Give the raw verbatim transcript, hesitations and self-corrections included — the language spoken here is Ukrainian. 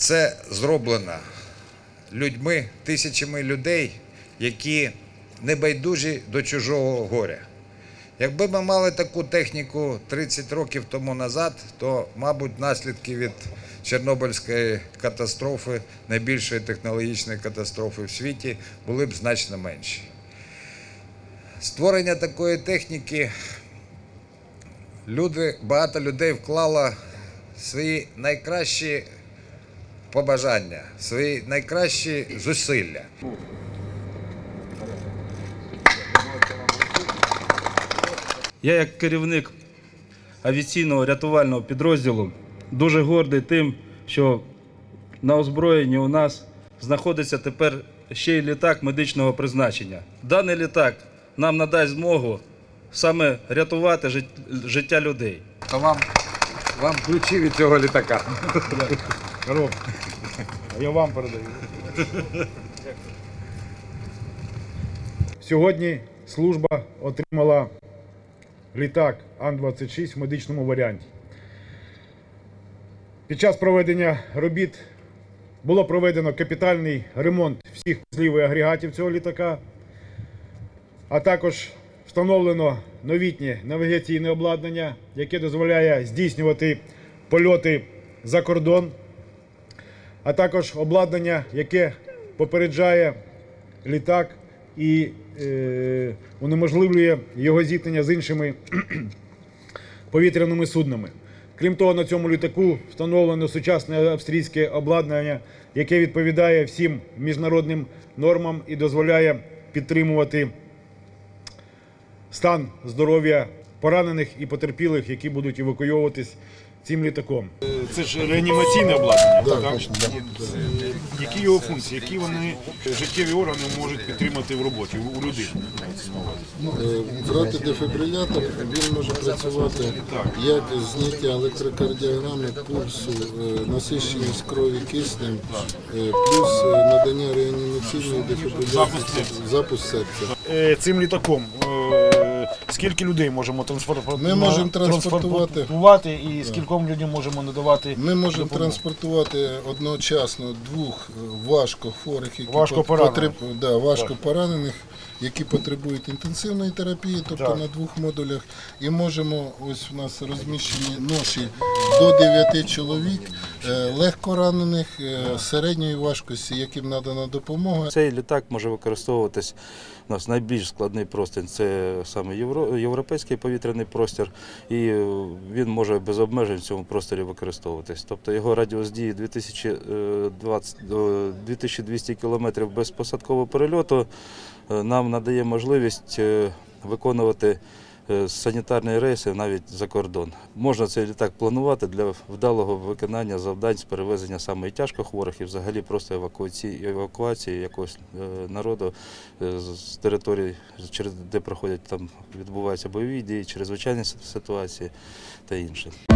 Це зроблено людьми, тисячами людей, які не байдужі до чужого горя. Якби ми мали таку техніку тридцять років тому назад, то, мабуть, наслідки від Чорнобильської катастрофи, найбільшої технологічної катастрофи в світі, були б значно менші. Створення такої техніки, люди, багато людей вклало свої найкращі побажання, свої найкращі зусилля. Я, як керівник авіаційного рятувального підрозділу, дуже гордий тим, що на озброєнні у нас знаходиться тепер ще й літак медичного призначення. Даний літак нам надасть змогу саме рятувати життя людей. То вам, вам ключі від цього літака. Роб, я вам передаю. Сьогодні служба отримала літак Ан двадцять шість в медичному варіанті. Під час проведення робіт було проведено капітальний ремонт всіх вузлів і агрегатів цього літака, а також встановлено новітнє навігаційне обладнання, яке дозволяє здійснювати польоти за кордон, а також обладнання, яке попереджає літак і е, унеможливлює його зіткнення з іншими повітряними суднами. Крім того, на цьому літаку встановлено сучасне австрійське обладнання, яке відповідає всім міжнародним нормам і дозволяє підтримувати стан здоров'я поранених і потерпілих, які будуть евакуйовуватись цим літаком. Це ж реанімаційне обладнання, Да, так? точно, да. Які його функції, які вони життєві органи можуть підтримати в роботі у людини? Брати дефібрилятор, він може працювати як зняття електрокардіограми, пульсу, насиченість крові киснем, плюс надання реанімаційної дефібриляції, запуск серця. Цим літаком скільки людей можемо транспортувати? Ми можемо транспортувати. транспортувати і скільком людям можемо надавати Ми можемо допомогу? транспортувати одночасно двох важко хворих, які Важко поранених. потреб- да, важко поранених, які потребують інтенсивної терапії, тобто Так. на двох модулях. І можемо, ось у нас розміщені ноші до дев'яти чоловік, е, легко ранених, е, середньої важкості, яким надана допомога. Цей літак може використовуватись, у нас найбільш складний простір – це саме євро, європейський повітряний простір, і він може без обмежень в цьому просторі використовуватись. Тобто його радіус дії дві тисячі двісті кілометрів без посадкового перельоту нам надає можливість виконувати санітарні рейси навіть за кордон. Можна цей літак планувати для вдалого виконання завдань з перевезення саме і тяжкохворих, і взагалі просто евакуації, евакуації якогось народу з територій, де проходять, там відбуваються бойові дії, чрезвичайні ситуації та інше.